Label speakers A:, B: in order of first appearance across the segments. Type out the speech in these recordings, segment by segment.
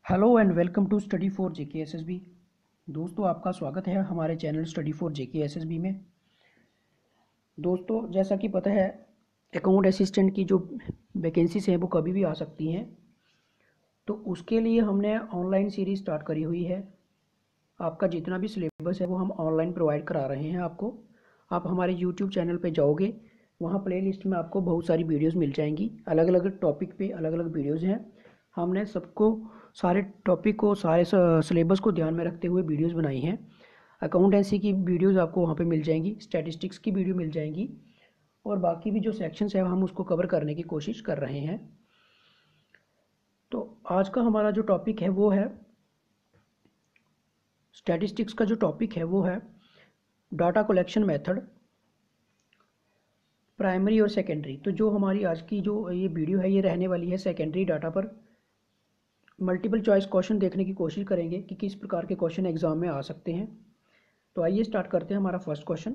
A: Hello and welcome to study for JKSSB. दोस्तों, आपका स्वागत है हमारे चैनल स्टडी फॉर जेकेएसएसबी में। दोस्तों, जैसा कि पता है, अकाउंट असिस्टेंट की जो वैकेंसीज हैं वो कभी भी आ सकती हैं। तो उसके लिए हमने ऑनलाइन सीरीज़ स्टार्ट करी हुई है। आपका जितना भी सिलेबस है वो हम ऑनलाइन प्रोवाइड करा रहे हैं आपको। आप हमारे यूट्यूब चैनल पे जाओगे, वहाँ प्लेलिस्ट में आपको बहुत सारी वीडियोस मिल जाएंगी। अलग अलग टॉपिक पे अलग अलग वीडियोस हैं। हमने सबको सारे टॉपिक को सारे सिलेबस को ध्यान में रखते हुए वीडियोस बनाई हैं। अकाउंटेंसी की वीडियोस आपको वहाँ पे मिल जाएंगी, स्टैटिस्टिक्स की वीडियो मिल जाएंगी, और बाकी भी जो सेक्शंस है हम उसको कवर करने की कोशिश कर रहे हैं। तो आज का हमारा जो टॉपिक है वो है स्टैटिस्टिक्स का जो टॉपिक है वो है डाटा कलेक्शन मेथड, प्राइमरी और सेकेंडरी। तो जो हमारी आज की जो ये वीडियो है ये रहने वाली है सेकेंडरी डाटा पर। मल्टीपल चॉइस क्वेश्चन देखने की कोशिश करेंगे कि किस प्रकार के क्वेश्चन एग्जाम में आ सकते हैं। तो आइए स्टार्ट करते हैं हमारा फर्स्ट क्वेश्चन।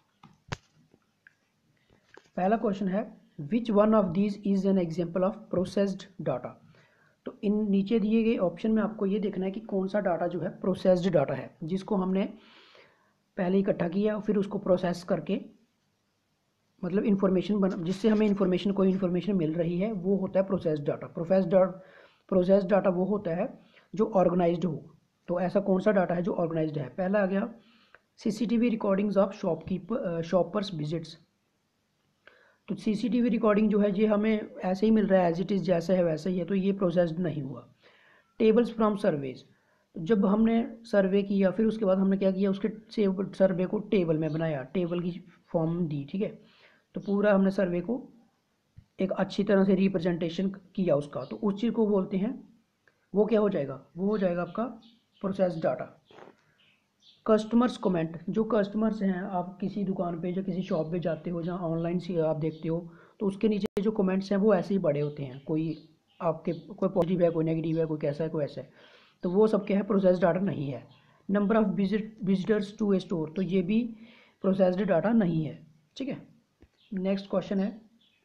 A: पहला क्वेश्चन है, which one of these is an example of processed data. तो इन नीचे दिए गए ऑप्शन में आपको ये देखना है कि कौन सा डाटा जो है प्रोसेस्ड डाटा है, जिसको हमने पहले इकट्ठा किया और फिर उसको प्रोसेस करके मतलब इन्फॉर्मेशन बना, जिससे हमें इन्फॉर्मेशन कोई इन्फॉर्मेशन मिल रही है, वो होता है प्रोसेस्ड डाटा। प्रोसेस्ड डाटा वो होता है जो ऑर्गेनाइज्ड हो। तो ऐसा कौन सा डाटा है जो ऑर्गेनाइज्ड है? पहला आ गया CCTV recordings of shoppers visits. तो सीसीटीवी रिकॉर्डिंग जो है ये हमें ऐसे ही मिल रहा है, एज इट इज़ जैसा है वैसे ही है, तो ये प्रोसेस्ड नहीं हुआ। टेबल्स फ्रॉम सर्वेज, जब हमने सर्वे किया फिर उसके बाद हमने क्या किया, उसके सर्वे को टेबल में बनाया, टेबल की फॉर्म दी, ठीक है। तो पूरा हमने सर्वे को एक अच्छी तरह से रिप्रेजेंटेशन किया उसका, तो उस चीज़ को बोलते हैं, वो क्या हो जाएगा, वो हो जाएगा आपका प्रोसेस्ड डाटा। कस्टमर्स कमेंट, जो कस्टमर्स हैं, आप किसी दुकान पे या किसी शॉप पे जाते हो जहाँ ऑनलाइन से आप देखते हो, तो उसके नीचे जो कमेंट्स हैं वो ऐसे ही बड़े होते हैं। कोई आपके कोई पॉजिटिव है, कोई नेगेटिव है, कोई कैसा है, कोई ऐसा है। तो वो सब क्या है, प्रोसेस्ड डाटा नहीं है। Number of visitors to a store, तो ये भी प्रोसेस्ड डाटा नहीं है, ठीक है। नेक्स्ट क्वेश्चन है,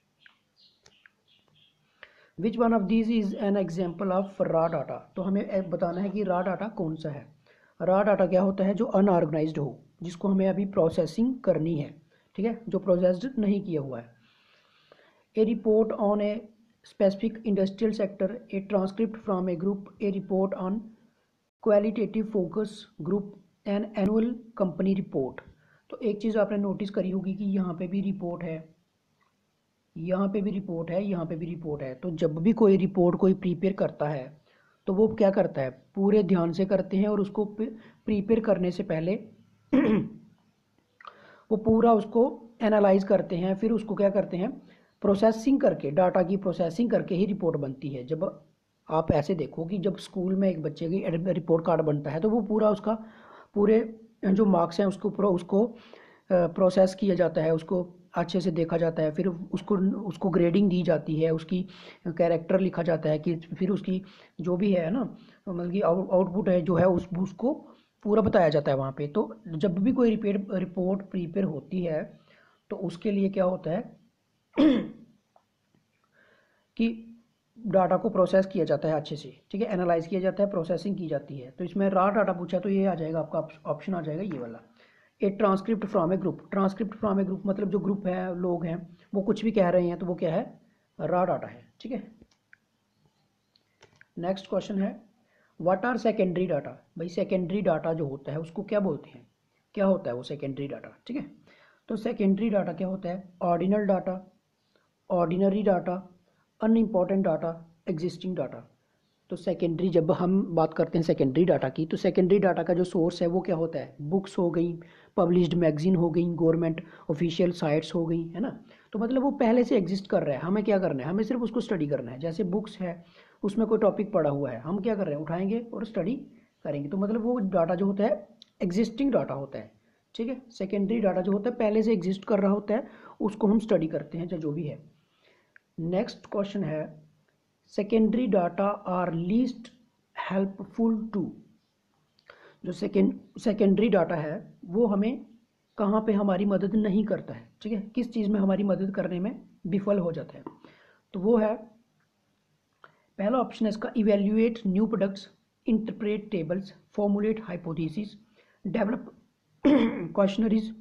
A: which one of these is an example of raw data. तो हमें बताना है कि रॉ डाटा कौन सा है। रॉ डाटा क्या होता है? जो अनऑर्गेनाइज्ड हो, जिसको हमें अभी प्रोसेसिंग करनी है, ठीक है, जो प्रोसेस्ड नहीं किया हुआ है। A report on a specific industrial sector, a transcript from a group, a report on qualitative focus group, an annual company report. तो एक चीज़ आपने नोटिस करी होगी कि यहाँ पे भी रिपोर्ट है, यहाँ पे भी रिपोर्ट है, यहाँ पे भी रिपोर्ट है। तो जब भी कोई रिपोर्ट कोई प्रिपेयर करता है तो वो क्या करता है, पूरे ध्यान से करते हैं, और उसको प्रिपेयर करने से पहले वो पूरा उसको एनालाइज करते हैं, फिर उसको क्या करते हैं, प्रोसेसिंग करके, डाटा की प्रोसेसिंग करके ही रिपोर्ट बनती है। जब आप ऐसे देखो कि जब स्कूल में एक बच्चे की रिपोर्ट कार्ड बनता है तो वो पूरा उसका पूरे जो मार्क्स हैं उसको पूरा उसको प्रोसेस किया जाता है, उसको अच्छे से देखा जाता है, फिर उसको उसको ग्रेडिंग दी जाती है, उसकी कैरेक्टर लिखा जाता है कि फिर उसकी जो भी है ना, मतलब कि आउटपुट है जो है उसको पूरा बताया जाता है वहाँ पे। तो जब भी कोई रिपोर्ट प्रिपेयर होती है तो उसके लिए क्या होता है कि डाटा को प्रोसेस किया जाता है अच्छे से, ठीक है, एनालाइज किया जाता है, प्रोसेसिंग की जाती है। तो इसमें रॉ डाटा पूछा तो ये आ जाएगा आपका ऑप्शन, आ जाएगा ये वाला। A transcript from a group, transcript from a group मतलब जो ग्रुप है, लोग हैं, वो कुछ भी कह रहे हैं तो वो क्या है, रॉ डाटा है, ठीक है। नेक्स्ट क्वेश्चन है, व्हाट आर सेकेंडरी डाटा। भाई सेकेंडरी डाटा जो होता है उसको क्या बोलते हैं, क्या होता है वो सेकेंडरी डाटा, ठीक है। तो सेकेंडरी डाटा क्या होता है, ordinal data, ordinary data, unimportant data, existing data. तो सेकेंडरी, जब हम बात करते हैं सेकेंडरी डाटा की, तो सेकेंडरी डाटा का जो सोर्स है वो क्या होता है, बुक्स हो गई, पब्लिश्ड मैगजीन हो गई, गवर्नमेंट ऑफिशियल साइट्स हो गई, है ना। तो मतलब वो पहले से एग्जिस्ट कर रहा है, हमें क्या करना है, हमें सिर्फ उसको स्टडी करना है। जैसे बुक्स है, उसमें कोई टॉपिक पढ़ा हुआ है, हम क्या कर रहे हैं, उठाएंगे और स्टडी करेंगे। तो मतलब वो डाटा जो होता है एग्जिस्टिंग डाटा होता है, ठीक है। सेकेंडरी डाटा जो होता है पहले से एग्जिस्ट कर रहा होता है, उसको हम स्टडी करते हैं, जो भी है। नेक्स्ट क्वेश्चन है, secondary data are least helpful to. जो सेकेंडरी डाटा है वो हमें कहाँ पे हमारी मदद नहीं करता है, ठीक है, किस चीज़ में हमारी मदद करने में विफल हो जाता है। तो वो है, पहला ऑप्शन है इसका evaluate new products, interpret tables, formulate hypothesis, develop questionnaires.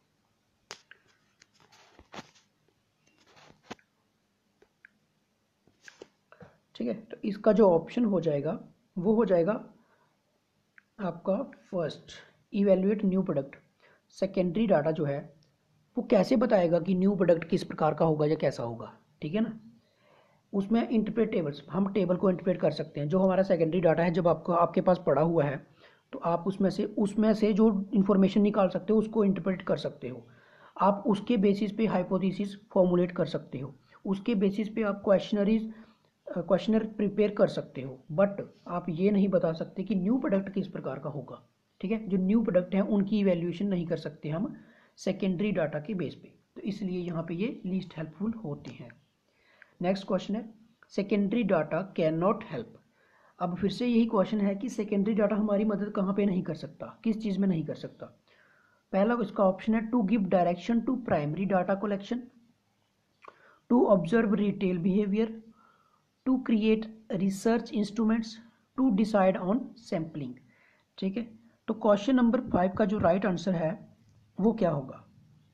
A: ठीक है, तो इसका जो ऑप्शन हो जाएगा वो हो जाएगा आपका first, evaluate new product. Secondary data जो है वो कैसे बताएगा कि न्यू प्रोडक्ट किस प्रकार का होगा या कैसा होगा, ठीक है ना। उसमें इंटरप्रेट टेबल्स, हम टेबल को इंटरप्रेट कर सकते हैं। जो हमारा सेकेंडरी डाटा है, जब आपको आपके पास पड़ा हुआ है तो आप उसमें से जो इन्फॉर्मेशन निकाल सकते हो उसको इंटरप्रेट कर सकते हो। आप उसके बेसिस पे हाइपोथेसिस फॉर्मुलेट कर सकते हो, उसके बेसिस पे आप क्वेश्चनर प्रिपेयर कर सकते हो, बट आप ये नहीं बता सकते कि न्यू प्रोडक्ट किस प्रकार का होगा। ठीक है, जो न्यू प्रोडक्ट हैं उनकी इवैल्यूएशन नहीं कर सकते हम सेकेंडरी डाटा के बेस पे, तो इसलिए यहाँ पे ये लीस्ट हेल्पफुल होते हैं। नेक्स्ट क्वेश्चन है secondary data can not help. अब फिर से यही क्वेश्चन है कि सेकेंडरी डाटा हमारी मदद कहाँ पे नहीं कर सकता, किस चीज़ में नहीं कर सकता। पहला इसका ऑप्शन है to give direction to primary data collection, to observe retail behaviour, to create research instruments, to decide on sampling. ठीक है, तो क्वेश्चन नंबर 5 का जो राइट आंसर है वो क्या होगा।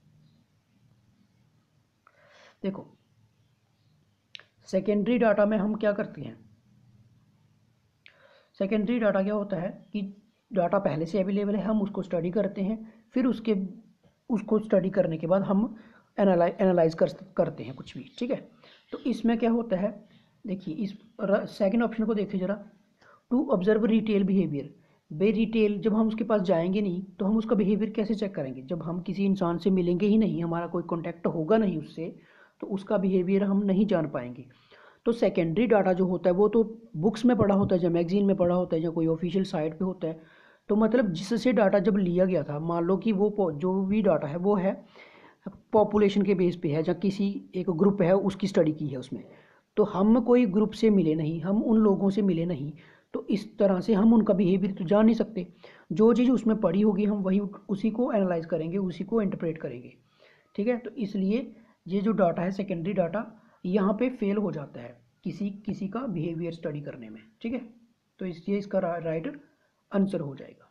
A: देखो, सेकेंडरी डाटा में हम क्या करते हैं, सेकेंडरी डाटा क्या होता है कि डाटा पहले से अवेलेबल है, हम उसको स्टडी करते हैं, फिर उसको स्टडी करने के बाद हम एनालाइज करते हैं कुछ भी। ठीक है, तो इसमें क्या होता है, देखिए इस सेकंड ऑप्शन को देखिए जरा, to observe retail behaviour. By retail, जब हम उसके पास जाएंगे नहीं तो हम उसका बिहेवियर कैसे चेक करेंगे, जब हम किसी इंसान से मिलेंगे ही नहीं, हमारा कोई कॉन्टैक्ट होगा नहीं उससे, तो उसका बिहेवियर हम नहीं जान पाएंगे। तो सेकेंडरी डाटा जो होता है वो तो बुक्स में पढ़ा होता है, या मैगजीन में पढ़ा होता है, या कोई ऑफिशियल साइट पे होता है। तो मतलब जिससे डाटा जब लिया गया था, मान लो कि वो जो भी डाटा है वो है पॉपुलेशन के बेस पे है, या किसी एक ग्रुप है उसकी स्टडी की है उसमें, तो हम कोई ग्रुप से मिले नहीं, हम उन लोगों से मिले नहीं, तो इस तरह से हम उनका बिहेवियर तो जान नहीं सकते। जो चीज़ उसमें पड़ी होगी हम वही उसी को एनालाइज करेंगे, उसी को इंटरप्रेट करेंगे। ठीक है, तो इसलिए ये जो डाटा है सेकेंडरी डाटा यहाँ पे फेल हो जाता है किसी किसी का बिहेवियर स्टडी करने में। ठीक है, तो इसलिए इसका राइट आंसर हो जाएगा।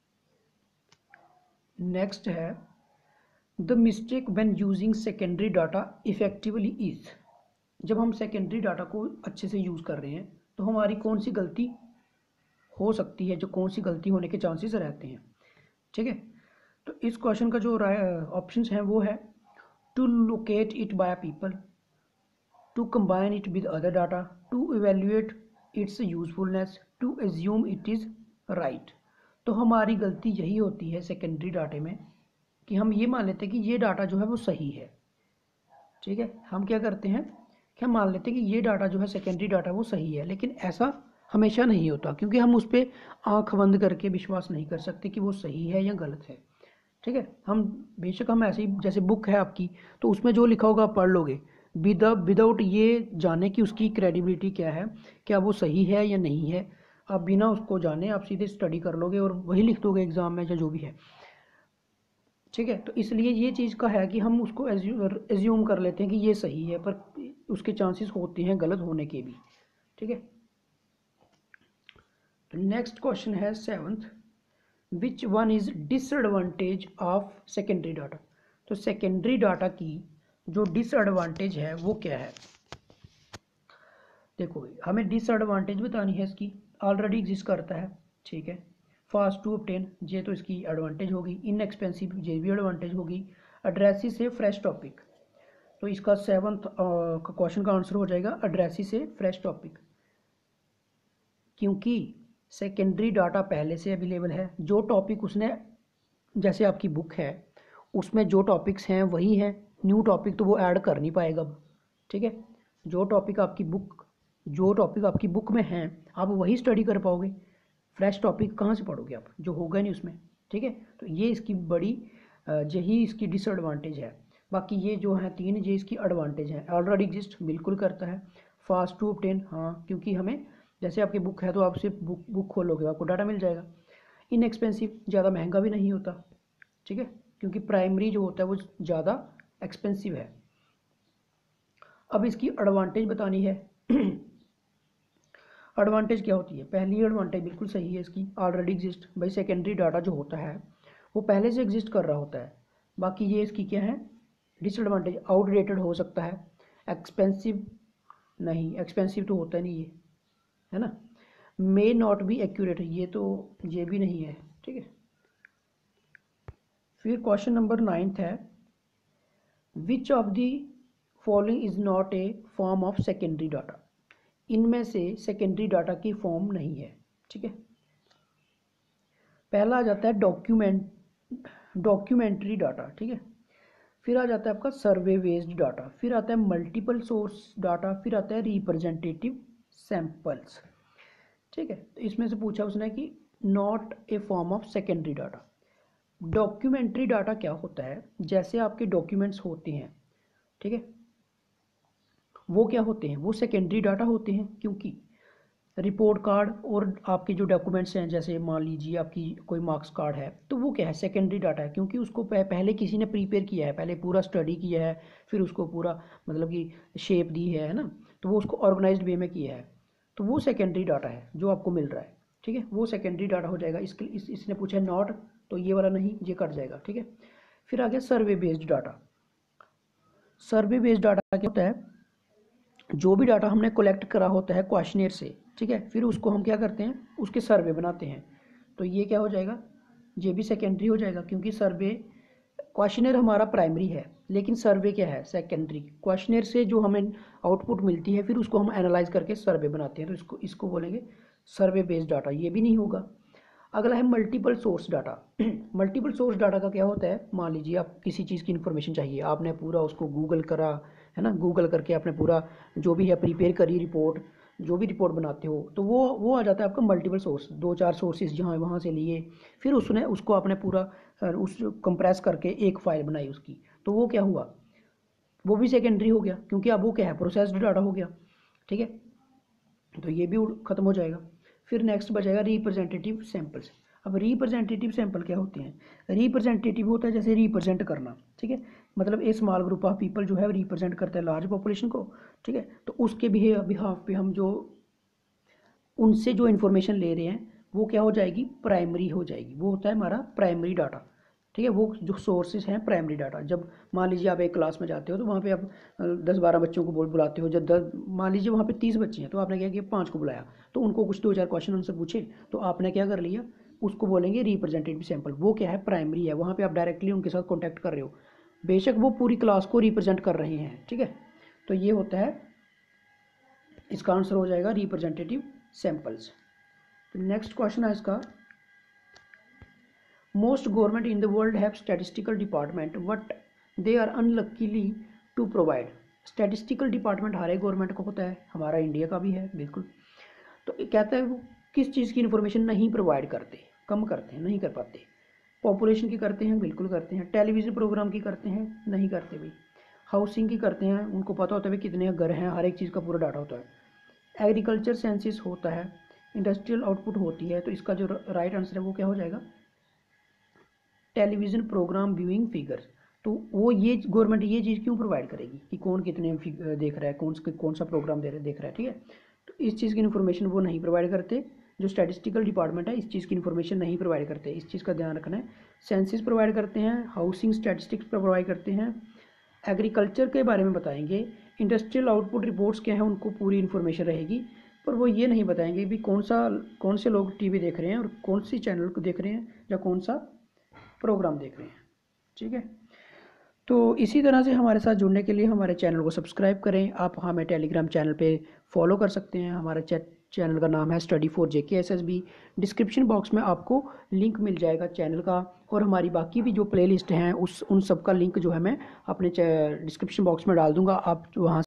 A: नेक्स्ट है the mistake when using secondary data effectively is. जब हम सेकेंडरी डाटा को अच्छे से यूज़ कर रहे हैं तो हमारी कौन सी गलती हो सकती है, जो कौन सी गलती होने के चांसेस रहते हैं। ठीक है, तो इस क्वेश्चन का जो ऑप्शंस हैं वो है to locate it by people, to combine it with other data, to evaluate its usefulness, to assume it is right। तो हमारी गलती यही होती है सेकेंडरी डाटे में कि हम ये मान लेते हैं कि ये डाटा जो है वो सही है। ठीक है, हम क्या करते हैं कि हम मान लेते हैं कि ये डाटा जो है सेकेंडरी डाटा वो सही है, लेकिन ऐसा हमेशा नहीं होता, क्योंकि हम उस पर आँख बंद करके विश्वास नहीं कर सकते कि वो सही है या गलत है। ठीक है, हम बेशक हम ऐसे ही, जैसे बुक है आपकी, तो उसमें जो लिखा होगा आप पढ़ लोगे विदाउट ये जाने कि उसकी क्रेडिबिलिटी क्या है, क्या वो सही है या नहीं है। आप बिना उसको जाने आप सीधे स्टडी कर लोगे और वही लिख दोगे एग्जाम में या जो भी है। ठीक है, तो इसलिए ये चीज़ का है कि हम उसको एज्यूम कर लेते हैं कि ये सही है, पर उसके चांसेस होते हैं गलत होने के भी। ठीक है, तो नेक्स्ट क्वेश्चन है 7th, which one is disadvantage of secondary data. तो सेकेंडरी डाटा की जो डिसएडवांटेज है वो क्या है। देखो, हमें डिसएडवांटेज बतानी है, इसकी ऑलरेडी एग्जिस्ट करता है। ठीक है, फास्ट टू ऑब्टेन, ये तो इसकी एडवांटेज होगी। इनएक्सपेंसिव, ये भी एडवांटेज होगी। एड्रेसी से फ्रेश टॉपिक, तो इसका 7th क्वेश्चन का आंसर हो जाएगा एड्रेसी से फ्रेश टॉपिक, क्योंकि सेकेंडरी डाटा पहले से अवेलेबल है। जो टॉपिक उसने, जैसे आपकी बुक है उसमें जो टॉपिक्स हैं वही हैं, न्यू टॉपिक तो वो ऐड कर नहीं पाएगा। ठीक है, जो टॉपिक आपकी बुक में हैं आप वही स्टडी कर पाओगे, फ्रेश टॉपिक कहाँ से पढ़ोगे आप, जो होगा नहीं उसमें। ठीक है, तो ये इसकी बड़ी यही इसकी डिसएडवांटेज है। बाकी ये जो है 3, ये इसकी एडवांटेज है। ऑलरेडी एग्जिस्ट बिल्कुल करता है। फास्ट टू ऑब्टेन, हाँ, क्योंकि हमें, जैसे आपकी बुक है तो आप सिर्फ बुक खोलोगे आपको डाटा मिल जाएगा। इनएक्सपेंसिव, ज़्यादा महंगा भी नहीं होता। ठीक है, क्योंकि प्राइमरी जो होता है वो ज़्यादा एक्सपेंसिव है। अब इसकी एडवांटेज बतानी है एडवांटेज क्या होती है? पहली एडवांटेज बिल्कुल सही है इसकी, ऑलरेडी एग्जिस्ट। भाई सेकेंडरी डाटा जो होता है वो पहले से एग्जिस्ट कर रहा होता है। बाकी ये इसकी क्या है डिसएडवांटेज, आउटडेटेड हो सकता है, एक्सपेंसिव नहीं, एक्सपेंसिव तो होता नहीं ये, है ना, मे नॉट बी एक्यूरेट, ये भी नहीं है, ठीक है। फिर क्वेश्चन नंबर 9 है, which of the following is not a form of secondary data? इनमें से सेकेंडरी डाटा की फॉर्म नहीं है, ठीक है। पहला आ जाता है डॉक्यूमेंट्री डाटा, ठीक है। फिर आ जाता है आपका सर्वे बेस्ड डाटा, फिर आता है मल्टीपल सोर्स डाटा, फिर आता है रिप्रेजेंटेटिव सैंपल्स, ठीक है। तो इसमें से पूछा उसने कि not a form of secondary data. Documentary data क्या होता है? जैसे आपके डॉक्यूमेंट्स होते हैं, ठीक है, वो क्या होते हैं? वो सेकेंडरी डाटा होते हैं, क्योंकि रिपोर्ट कार्ड और आपके जो डॉक्यूमेंट्स हैं, जैसे मान लीजिए आपकी कोई मार्क्स कार्ड है, तो वो क्या है? सेकेंडरी डाटा है, क्योंकि उसको पहले किसी ने प्रिपेयर किया है, पहले पूरा स्टडी किया है, फिर उसको पूरा मतलब कि शेप दी है ना, तो वो उसको ऑर्गेनाइज्ड वे में किया है, तो वो सेकेंडरी डाटा है जो आपको मिल रहा है, ठीक है, वो सेकेंडरी डाटा हो जाएगा। इसने पूछा है नॉट, तो ये वाला नहीं, ये कट जाएगा, ठीक है। फिर आ गया survey based data. Survey based data क्या होता है? जो भी डाटा हमने कलेक्ट करा होता है क्वेश्चनेयर से, ठीक है, फिर उसको हम क्या करते हैं? उसके सर्वे बनाते हैं, तो ये क्या हो जाएगा? ये भी सेकेंडरी हो जाएगा, क्योंकि सर्वे क्वेश्चनेयर हमारा प्राइमरी है, लेकिन सर्वे क्या है? सेकेंडरी। क्वेश्चनेयर से जो हमें आउटपुट मिलती है फिर उसको हम एनालाइज करके सर्वे बनाते हैं, तो इसको बोलेंगे सर्वे बेस्ड डाटा, ये भी नहीं होगा। अगला है multiple source data. Multiple source data का क्या होता है? मान लीजिए आप किसी चीज़ की इन्फॉर्मेशन चाहिए, आपने पूरा उसको गूगल करा, है ना, गूगल करके आपने पूरा जो भी है प्रिपेयर करी रिपोर्ट, जो भी रिपोर्ट बनाते हो, तो वो आ जाता है आपका मल्टीपल सोर्स, 2-4 सोर्सेज जहाँ वहाँ से लिए, फिर उसको आपने पूरा उस कंप्रेस करके एक फाइल बनाई उसकी, तो वो क्या हुआ? वो भी सेकेंडरी हो गया, क्योंकि अब वो क्या है? प्रोसेस्ड डाटा हो गया, ठीक है, तो ये भी खत्म हो जाएगा। फिर नेक्स्ट बचेगा रिप्रेजेंटेटिव सैंपल्स। अब रिप्रेजेंटेटिव सैंपल क्या होते हैं? रिप्रेजेंटेटिव होता है जैसे रिप्रेजेंट करना, ठीक है, मतलब a small group of people जो है रिप्रेजेंट करता है लार्ज पॉपुलेशन को, ठीक है, तो उसके बिहाफ पे हम जो उनसे जो इन्फॉर्मेशन ले रहे हैं वो क्या हो जाएगी? प्राइमरी हो जाएगी, वो होता है हमारा प्राइमरी डाटा, ठीक है। वो जो सोर्सेज हैं प्राइमरी डाटा, जब मान लीजिए आप एक क्लास में जाते हो तो वहाँ पे आप 10-12 बच्चों को बुलाते हो, जब 10 मान लीजिए वहाँ पे 30 बच्चे हैं, तो आपने क्या किया? 5 को बुलाया, तो उनको कुछ 2-4 क्वेश्चन उनसे पूछे, तो आपने क्या कर लिया? उसको बोलेंगे रिप्रेजेंटेटिव सैंपल। वो क्या है? प्राइमरी है, वहाँ पर आप डायरेक्टली उनके साथ कॉन्टैक्ट कर रहे हो, बेशक वो पूरी क्लास को रिप्रेजेंट कर रहे हैं, ठीक है। तो ये होता है, इसका आंसर हो जाएगा रिप्रेजेंटेटिव सैंपल्स। तो नेक्स्ट क्वेश्चन है इसका, most government in the world have statistical department but they are unluckily to provide. Statistical department हर एक गवर्नमेंट को होता है, हमारा इंडिया का भी है बिल्कुल। तो कहता है वो किस चीज़ की इन्फॉर्मेशन नहीं प्रोवाइड करते, कम करते हैं, नहीं कर पाते। पॉपुलेशन की करते हैं, बिल्कुल करते हैं। टेलीविज़न प्रोग्राम की करते हैं, नहीं करते भाई। हाउसिंग की करते हैं, उनको पता होता है भाई कितने घर हैं, हर एक चीज़ का पूरा डाटा होता है। एग्रीकल्चर सेंसिस होता है, इंडस्ट्रियल आउटपुट होती है, तो इसका जो राइट आंसर है वो क्या हो जाएगा? Television programme viewing figures. तो वो ये गवर्नमेंट ये चीज़ क्यों प्रोवाइड करेगी कि कौन कितने देख रहा है, कौन सा प्रोग्राम देख रहा है, ठीक है। तो इस चीज़ की इन्फॉर्मेशन वो नहीं प्रोवाइड करते, जो स्टैटिस्टिकल डिपार्टमेंट है इस चीज़ की इन्फॉर्मेशन नहीं प्रोवाइड करते, इस चीज़ का ध्यान रखना है। सेंसिस प्रोवाइड करते हैं, हाउसिंग स्टैटिस्टिक्स प्रोवाइड करते हैं, एग्रीकल्चर के बारे में बताएंगे, इंडस्ट्रियल आउटपुट रिपोर्ट्स क्या हैं उनको पूरी इन्फॉर्मेशन रहेगी, पर वो ये नहीं बताएंगे भी कौन से लोग टीवी देख रहे हैं और कौन सी चैनल को देख रहे हैं या कौन सा प्रोग्राम देख रहे हैं, ठीक है। तो इसी तरह से हमारे साथ जुड़ने के लिए हमारे चैनल को सब्सक्राइब करें। आप हमें टेलीग्राम चैनल पे फॉलो कर सकते हैं, हमारा चैनल का नाम है study for JKSSB। Description box में आपको लिंक मिल जाएगा चैनल का, और हमारी बाकी भी जो प्लेलिस्ट हैं उन सब का लिंक जो है मैं अपने डिस्क्रिप्शन बॉक्स में डाल दूँगा, आप वहाँ